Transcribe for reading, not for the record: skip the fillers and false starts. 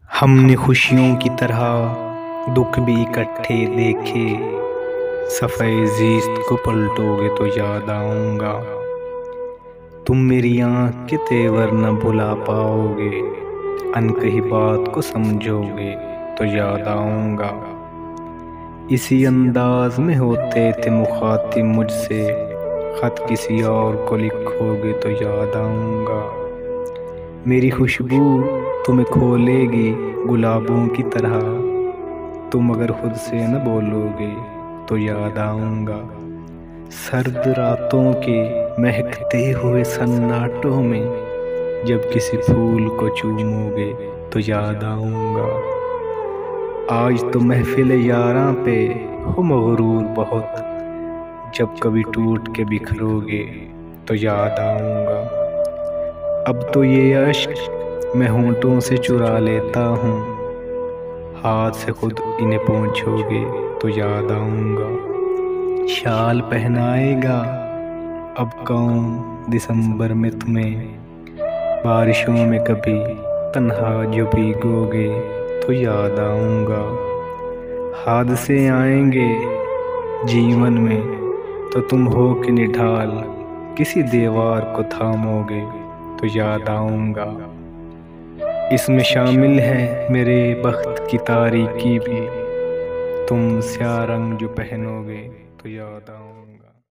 हमने खुशियों की तरह दुख भी इकट्ठे देखे। सफ़े ज़िस्त को पलटोगे तो याद आऊँगा। तुम मेरी आँख के तेवर न भुला पाओगे। अनकही बात को समझोगे तो याद आऊँगा। इसी अंदाज में होते थे मुखातिब मुझसे, ख़त किसी और को लिखोगे तो याद आऊँगा। मेरी खुशबू तुम्हें खोलेगी गुलाबों की तरह, तुम अगर खुद से न बोलोगे तो याद आऊँगा। सर्द रातों के महकते हुए सन्नाटों में जब किसी फूल को चूमोगे तो याद आऊँगा। आज तो महफिल यारां पे हो मगरूर बहुत, जब कभी टूट के बिखरोगे तो याद आऊँगा। अब तो ये अश्क मैं होंठों से चुरा लेता हूँ, हाथ से खुद इन्हें पोंछोगे तो याद आऊँगा। शाल पहनाएगा अब कौन दिसंबर में तुम्हें, बारिशों में कभी तन्हा जो भीगोगे तो याद आऊँगा। हादसे आएंगे जीवन में तो तुम हो कि निढाल, किसी दीवार को थामोगे तो याद आऊँगा। इसमें शामिल है मेरे बख्त की तारीकी भी, तुम स्याह रंग जो पहनोगे तो याद आऊँगा।